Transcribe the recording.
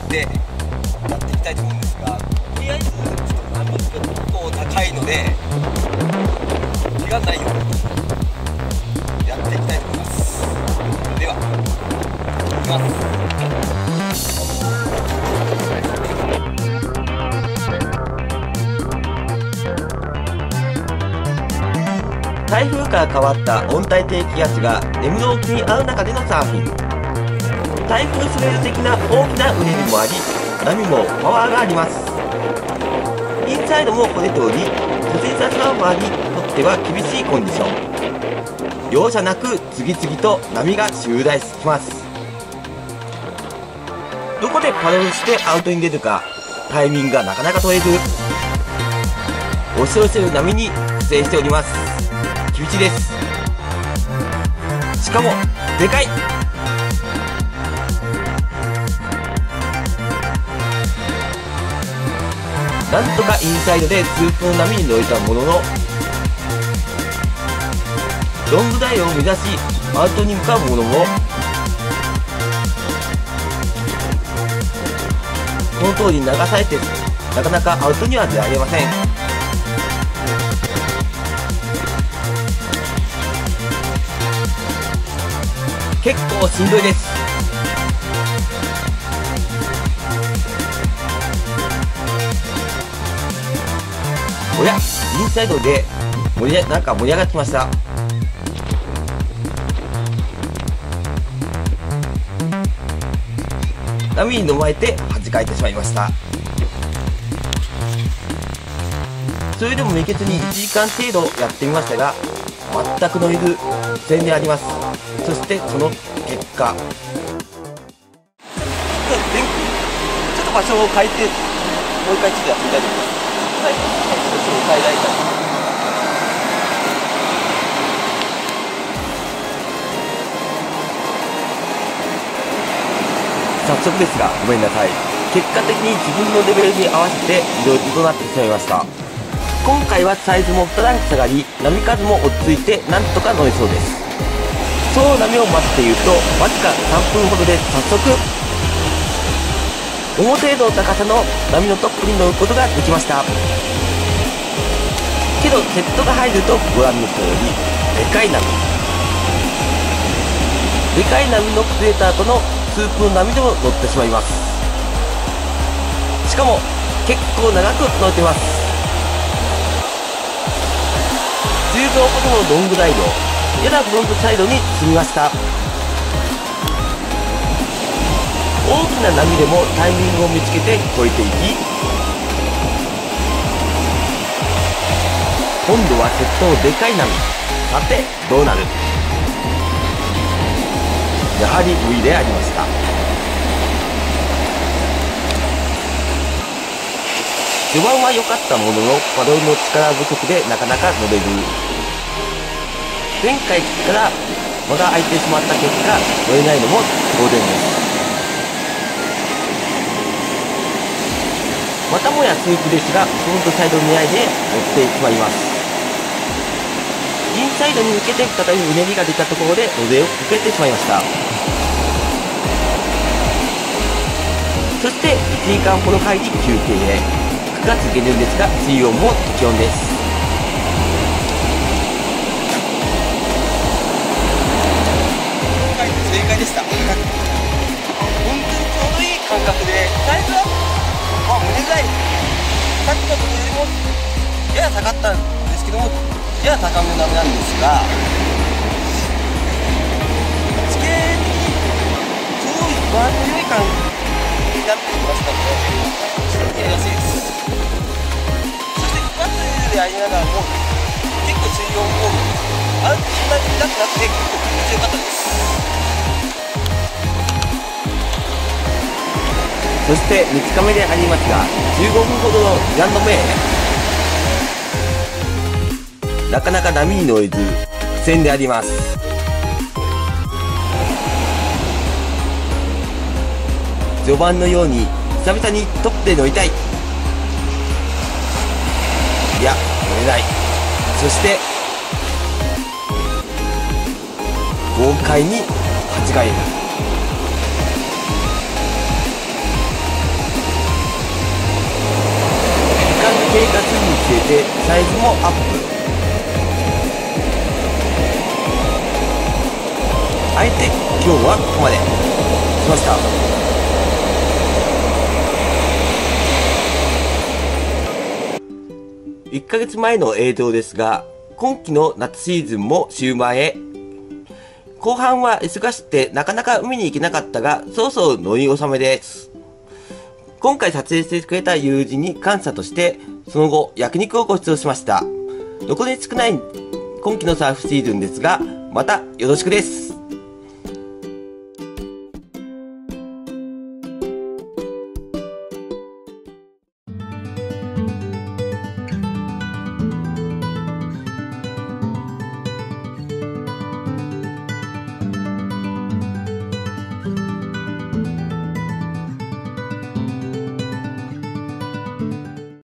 でやっていきたいと思うんですが、とりあえずちょっと波が結構高いので怪我ないようにやっていきたいと思います。では行きます。 台風から変わった温帯低気圧が根室沖にある中でのサーフィン。台風スウェール的な大きなうねりもあり、波もパワーがあります。インサイドも掘れており、個人サーファーにとっては厳しいコンディション。容赦なく次々と波が襲来します。どこでパドルしてアウトに出るかタイミングがなかなか取れず、押し寄せる波に苦戦しております。厳しいです。しかもでかい。なんとかインサイドで痛風の波に乗れたものの、ロングダイを目指しアウトに向かうものも、この通りに流されてなかなかアウトには出られません。結構しんどいです。おや、インサイドでなんか盛り上がってきました。波に飲まれて弾かれてしまいました。それでもめげずに1時間程度やってみましたが、全く乗れず苦戦であります。そしてその結果、ちょっと場所を変えてもう一回ちょっとやってみたいと思います。はい、ちょっと変えられた。早速ですがごめんなさい。結果的に自分のレベルに合わせていろいろとなってしまいました。今回はサイズも2段下がり、波数も落ち着いてなんとか乗れそうです。その波を待っているとわずか3分ほどで早速思程度の高さの波のトップに乗ることができました。けどセットが入るとご覧の通りでかい波の崩れた後のスープの波でも乗ってしまいます。しかも結構長く乗っています。10秒ほどのロングライド、ややフロントサイドに進みました。大きな波でもタイミングを見つけて越えていき、今度はセットのでかい波。さてどうなる。やはり無理でありました。序盤は良かったもののパドルの力不足でなかなか乗れず、前回から間が空いてしまった結果乗れないのも当然です。またもやスープですがフロントサイド狙いで乗ってしまいます。インサイドに向けて再びうねりが出たところでロゼを受けてしまいました。そして1時間ほど入り休憩へ。9月下旬ですが水温も適温です。 正解でした。本当にちょうどいい感覚で、サイズは胸ぐらい、さっきの時よりもやや下がったんですけども、やや高めの波なんですが、地形的にちょうどバランスの良い感じになってきましたので、やりやすいです。そして9月でありながらも結構水温もそんなに高くなくて結構気持ちよかったです。 そして3日目でありますが、15分ほどの2ラウンド目へ。なかなか波に乗れず苦戦であります。序盤のように久々にトップで乗りたい。いや乗れない。そして豪快に弾かれる。 生活につれてサイズもアップ。あえて今日はここまでしました。1ヶ月前の映像ですが、今季の夏シーズンも終盤へ。後半は忙しくてなかなか海に行けなかったが、そろそろ乗り納めです。今回撮影してくれた友人に感謝として、その後焼肉をご馳走しました。残り少ない今季のサーフシーズンですが、またよろしくです。